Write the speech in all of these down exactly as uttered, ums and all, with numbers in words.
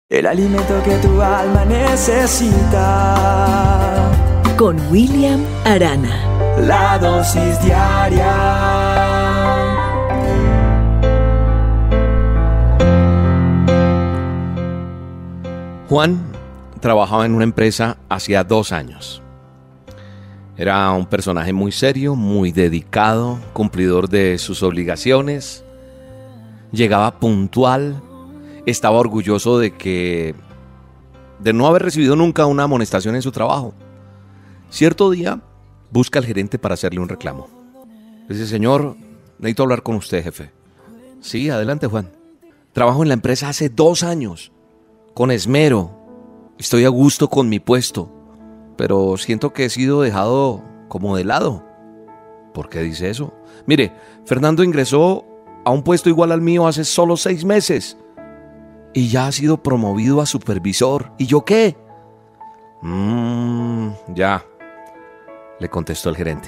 El alimento que tu alma necesita. Con William Arana. La dosis diaria. Juan trabajaba en una empresa hacía dos años. Era un personaje muy serio, muy dedicado, cumplidor de sus obligaciones. Llegaba puntual. Estaba orgulloso de que de no haber recibido nunca una amonestación en su trabajo. Cierto día busca al gerente para hacerle un reclamo. Le dice: señor, necesito hablar con usted, jefe. Sí, adelante, Juan. Trabajo en la empresa hace dos años, con esmero. Estoy a gusto con mi puesto, pero siento que he sido dejado como de lado. ¿Por qué dice eso? Mire, Fernando ingresó a un puesto igual al mío hace solo seis meses. Y ya ha sido promovido a supervisor. ¿Y yo qué? Mmm, ya, le contestó el gerente.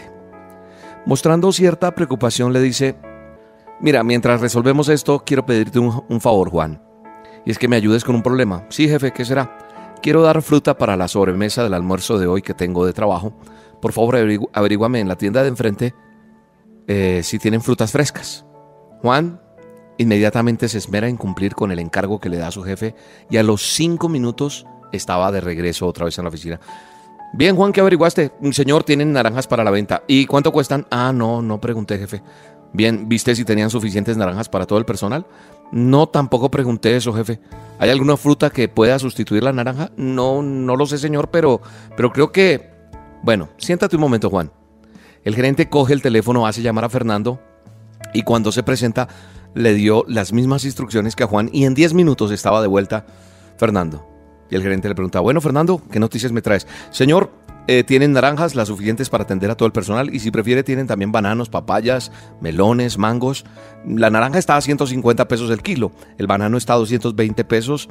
Mostrando cierta preocupación le dice: mira, mientras resolvemos esto, quiero pedirte un, un favor, Juan. Y es que me ayudes con un problema. Sí, jefe, ¿qué será? Quiero dar fruta para la sobremesa del almuerzo de hoy que tengo de trabajo. Por favor, averigu- averíguame en la tienda de enfrente eh, si tienen frutas frescas. Juan inmediatamente se esmera en cumplir con el encargo que le da a su jefe y a los cinco minutos estaba de regreso otra vez en la oficina. Bien, Juan, ¿qué averiguaste? Señor, tienen naranjas para la venta. ¿Y cuánto cuestan? Ah, no, no pregunté, jefe. Bien, ¿viste si tenían suficientes naranjas para todo el personal? No, tampoco pregunté eso, jefe. ¿Hay alguna fruta que pueda sustituir la naranja? No, no lo sé, señor, pero, pero creo que... Bueno, siéntate un momento, Juan. El gerente coge el teléfono, hace llamar a Fernando y cuando se presenta le dio las mismas instrucciones que a Juan y en diez minutos estaba de vuelta Fernando. Y el gerente le pregunta: bueno, Fernando, ¿qué noticias me traes? Señor, eh, tienen naranjas las suficientes para atender a todo el personal y si prefiere tienen también bananos, papayas, melones, mangos. La naranja está a ciento cincuenta pesos el kilo, el banano está a doscientos veinte pesos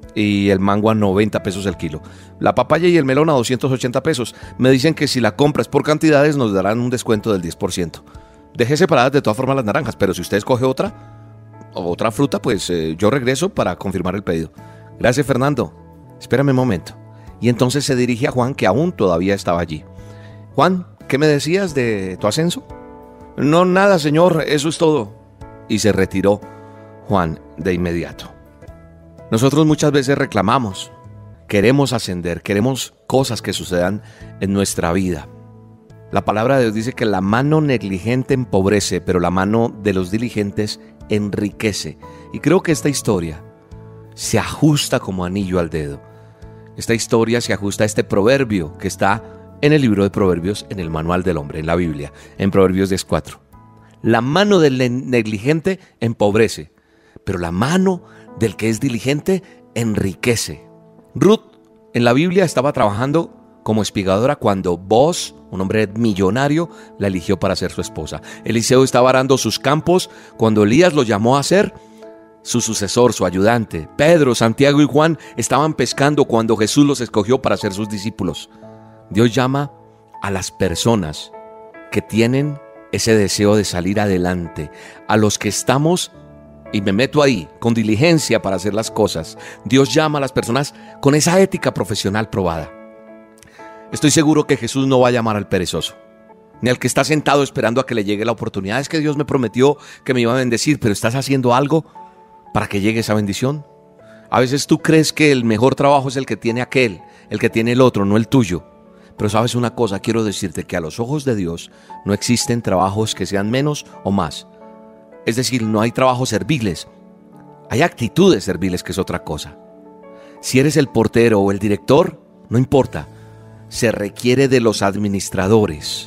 y el mango a noventa pesos el kilo. La papaya y el melón a doscientos ochenta pesos. Me dicen que si la compras por cantidades nos darán un descuento del diez por ciento. Dejé separadas de todas formas las naranjas, pero si usted escoge otra o otra fruta, pues eh, yo regreso para confirmar el pedido. Gracias, Fernando. Espérame un momento. Y entonces se dirige a Juan, que aún todavía estaba allí. Juan, ¿qué me decías de tu ascenso? No, nada, señor, eso es todo. Y se retiró Juan de inmediato. Nosotros muchas veces reclamamos, queremos ascender, queremos cosas que sucedan en nuestra vida. La palabra de Dios dice que la mano negligente empobrece, pero la mano de los diligentes enriquece. Y creo que esta historia se ajusta como anillo al dedo. Esta historia se ajusta a este proverbio que está en el libro de Proverbios, en el manual del hombre, en la Biblia, en Proverbios diez cuatro. La mano del negligente empobrece, pero la mano del que es diligente enriquece. Ruth en la Biblia estaba trabajando como espigadora cuando Boaz, un hombre millonario, la eligió para ser su esposa. Eliseo estaba arando sus campos cuando Elías lo llamó a ser su sucesor, su ayudante. Pedro, Santiago y Juan estaban pescando cuando Jesús los escogió para ser sus discípulos. Dios llama a las personas que tienen ese deseo de salir adelante, a los que estamos, y me meto ahí, con diligencia para hacer las cosas. Dios llama a las personas con esa ética profesional probada. Estoy seguro que Jesús no va a llamar al perezoso, ni al que está sentado esperando a que le llegue la oportunidad. Es que Dios me prometió que me iba a bendecir, pero ¿estás haciendo algo para que llegue esa bendición? A veces tú crees que el mejor trabajo es el que tiene aquel, el que tiene el otro, no el tuyo. Pero sabes una cosa, quiero decirte que a los ojos de Dios no existen trabajos que sean menos o más. Es decir, no hay trabajos serviles, hay actitudes serviles, que es otra cosa. Si eres el portero o el director, no importa. Se requiere de los administradores.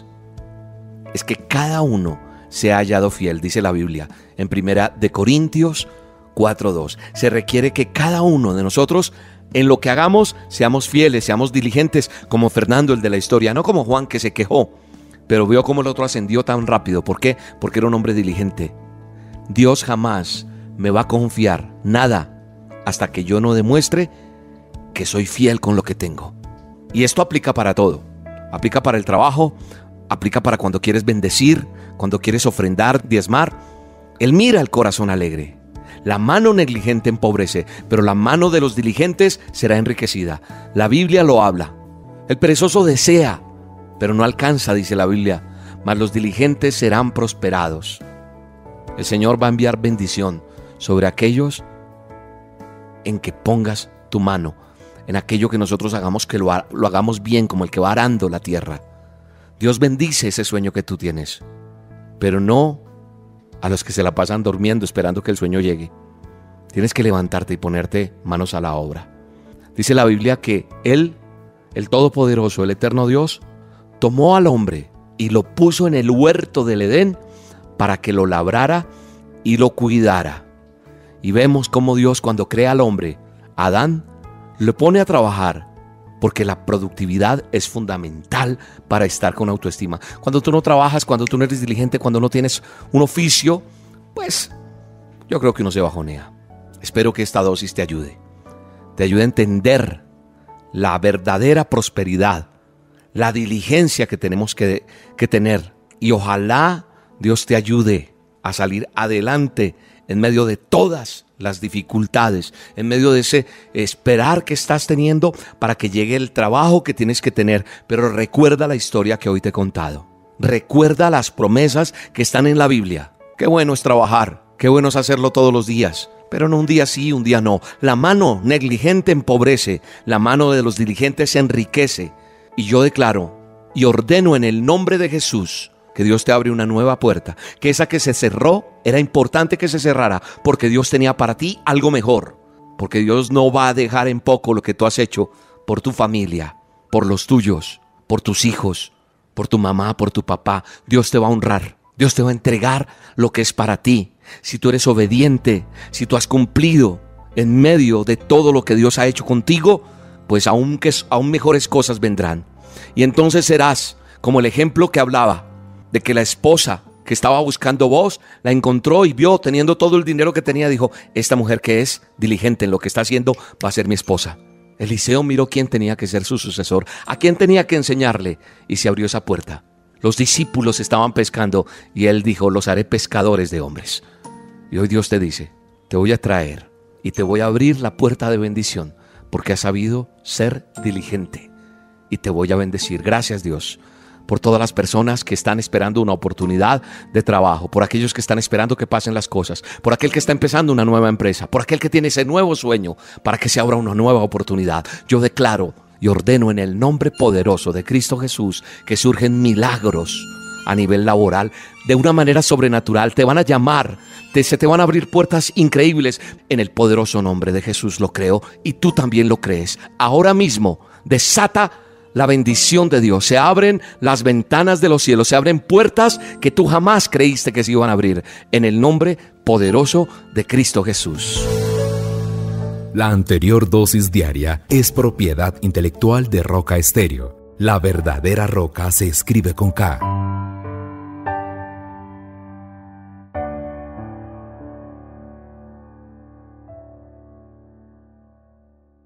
Es que cada uno se ha hallado fiel, dice la Biblia en Primera de Corintios cuatro dos. Se requiere que cada uno de nosotros, en lo que hagamos, seamos fieles, seamos diligentes, como Fernando, el de la historia, no como Juan, que se quejó, pero vio cómo el otro ascendió tan rápido. ¿Por qué? Porque era un hombre diligente. Dios jamás me va a confiar nada hasta que yo no demuestre que soy fiel con lo que tengo. Y esto aplica para todo. Aplica para el trabajo, aplica para cuando quieres bendecir, cuando quieres ofrendar, diezmar. Él mira el corazón alegre. La mano negligente empobrece, pero la mano de los diligentes será enriquecida. La Biblia lo habla. El perezoso desea, pero no alcanza, dice la Biblia, mas los diligentes serán prosperados. El Señor va a enviar bendición sobre aquellos en que pongas tu mano, en aquello que nosotros hagamos, que lo, ha, lo hagamos bien, como el que va arando la tierra. Dios bendice ese sueño que tú tienes, pero no a los que se la pasan durmiendo esperando que el sueño llegue. Tienes que levantarte y ponerte manos a la obra. Dice la Biblia que Él, el Todopoderoso, el Eterno Dios, tomó al hombre y lo puso en el huerto del Edén para que lo labrara y lo cuidara. Y vemos cómo Dios, cuando crea al hombre, Adán, lo pone a trabajar, porque la productividad es fundamental para estar con autoestima. Cuando tú no trabajas, cuando tú no eres diligente, cuando no tienes un oficio, pues yo creo que uno se bajonea. Espero que esta dosis te ayude. Te ayude a entender la verdadera prosperidad, la diligencia que tenemos que, que tener. Y ojalá Dios te ayude a salir adelante en medio de todas las dificultades, en medio de ese esperar que estás teniendo para que llegue el trabajo que tienes que tener. Pero recuerda la historia que hoy te he contado. Recuerda las promesas que están en la Biblia. Qué bueno es trabajar, qué bueno es hacerlo todos los días, pero no un día sí, un día no. La mano negligente empobrece, la mano de los diligentes se enriquece. Y yo declaro y ordeno en el nombre de Jesús que Dios te abre una nueva puerta, que esa que se cerró era importante que se cerrara, porque Dios tenía para ti algo mejor, porque Dios no va a dejar en poco lo que tú has hecho por tu familia, por los tuyos, por tus hijos, por tu mamá, por tu papá. Dios te va a honrar, Dios te va a entregar lo que es para ti. Si tú eres obediente, si tú has cumplido en medio de todo lo que Dios ha hecho contigo, pues aún, que, aún mejores cosas vendrán. Y entonces serás como el ejemplo que hablaba, de que la esposa que estaba buscando voz la encontró y vio, teniendo todo el dinero que tenía, dijo: esta mujer que es diligente en lo que está haciendo va a ser mi esposa. Eliseo miró quién tenía que ser su sucesor, a quién tenía que enseñarle, y se abrió esa puerta. Los discípulos estaban pescando y él dijo: los haré pescadores de hombres. Y hoy Dios te dice: te voy a traer y te voy a abrir la puerta de bendición, porque has sabido ser diligente, y te voy a bendecir. Gracias, Dios, por todas las personas que están esperando una oportunidad de trabajo, por aquellos que están esperando que pasen las cosas, por aquel que está empezando una nueva empresa, por aquel que tiene ese nuevo sueño para que se abra una nueva oportunidad. Yo declaro y ordeno en el nombre poderoso de Cristo Jesús que surgen milagros a nivel laboral de una manera sobrenatural. Te van a llamar, te, se te van a abrir puertas increíbles. En el poderoso nombre de Jesús lo creo y tú también lo crees. Ahora mismo desata la bendición de Dios. Se abren las ventanas de los cielos, se abren puertas que tú jamás creíste que se iban a abrir, en el nombre poderoso de Cristo Jesús. La anterior dosis diaria es propiedad intelectual de Roca Estéreo. La verdadera roca se escribe con K.